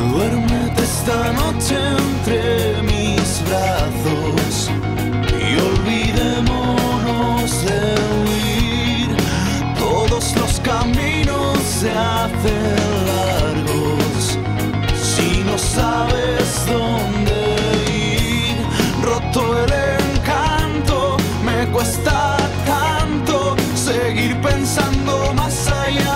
Duérmete esta noche entre mis brazos y olvidémonos de huir. Todos los caminos se hacen largos si no sabes dónde ir. Roto el encanto, me cuesta tanto seguir pensando más allá.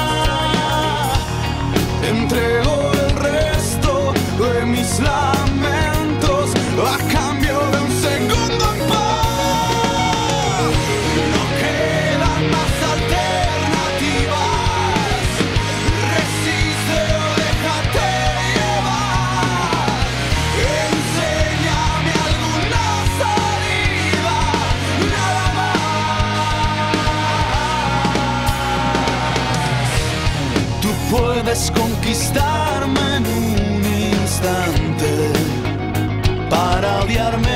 Entrego el resto de mis lamentos a cambio de un segundo en paz. No quedan más alternativas. Resiste o déjate llevar. Enséñame alguna salida, nada más. Tú puedes conquistarme en un instante para odiarme